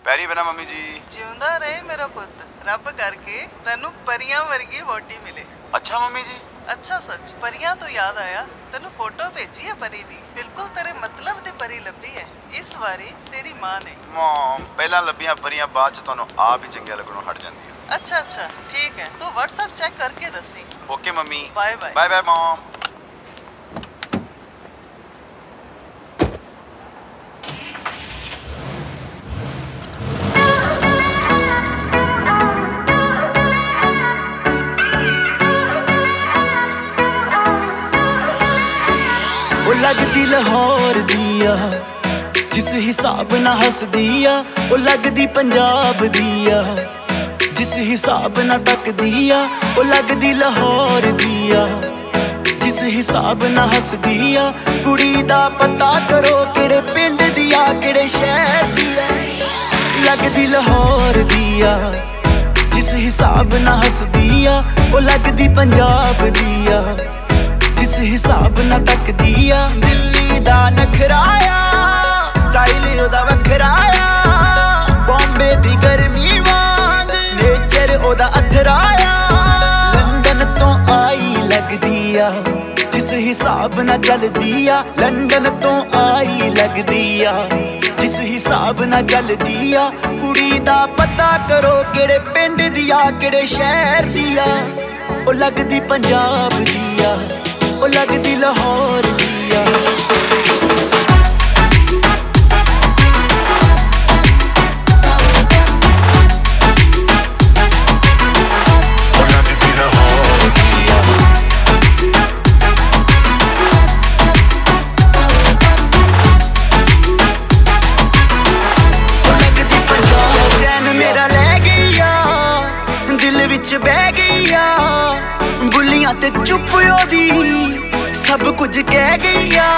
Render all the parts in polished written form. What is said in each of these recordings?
पैरी बना मम्मी जी। जिंदा रहे मेरा पुत, रब करके तेनू परियां वर्गी वोटी मिले। अच्छा मम्मी जी। अच्छा सच परियां तो याद आया, तेनू फोटो भेजी है परी दी, बिल्कुल तेरे मतलब दी परी लभी है। इस बारी तेरी मां ने। मॉम पहला लभियां परियां बाद च तुहानू आप ही चंगे लगणों हट जांदी है। अच्छा अच्छा ठीक है, तो व्हाट्सएप चेक करके दसी। Okay mummy. Bye bye. Bye bye mom. लगदी लाहौर दिया जिस हिसाब ना हस दिया, ओ लगदी पंजाब दिया जिस हिसाब ना तक दिया, ओ लगदी लाहौर दिया जिस हिसाब ना हस दिया। कुड़ी दा पता करो केड़े पिंड दिया केड़े शहर दिया। लगदी लाहौर दिया जिस हिसाब ना हस दिया, ओ लगदी पंजाब दिया जिस हिसाब ना तक दिया। दिल्ली दा नखराया स्टाइल ओदा वखराया, बॉम्बे दी गर्मी वांग नेचर ओदा अथराया। लंदन तो आई लगदिया जिस हिसाब ना चल दिया, लंदन तो आई लगदिया जिस हिसाब ना चल दिया। कुड़ी दा पता करो केड़े पिंड दिया केड़े शहर दिया, ओ लगदी पंजाब दिया ओ लगदी लाहौर दिया। चैन मेरा लै गईया दिल विच बह गईया, बुलियां ते चुप ओदी सब कुछ कह गईया।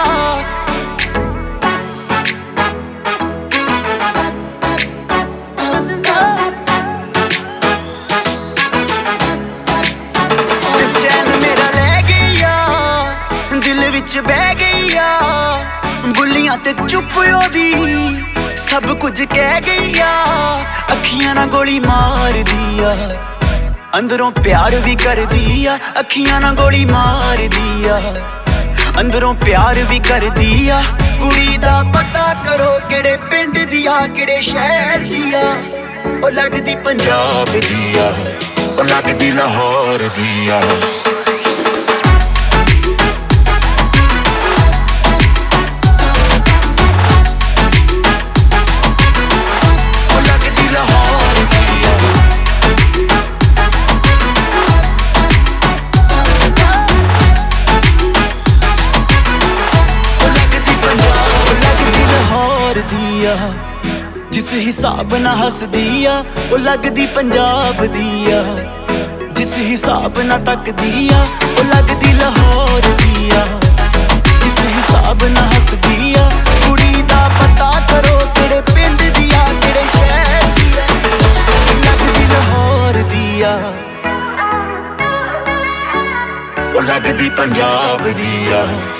चैन मेरा लै गईया दिल विच बह गईया, बुलियां ते चुप ओदी सब कुछ कह गईया। अखियां ना गोली मार दिया अंदरों प्यार भी कर दिया, अखियां ना गोली मार दिया अंदरों प्यार भी कर दिया। कुड़ी दा पता करो केड़े पिंड दिया केड़े शहर दिया, ओ लगदी पंजाब दिया ओ लगदी लाहौर दिया। जिस हिसाब ना हस दिया, ओ लगदी पंजाब दिया जिस हिसाब ना तक दिया, ओ लगदी लाहौर दिया जिस हिसाब ना हस दिया। कुड़ी दा पता करो केड़े पिंड दिया केड़े शहर दिया, लगदी लाहौर दिया ओ लगदी पंजाब दिया।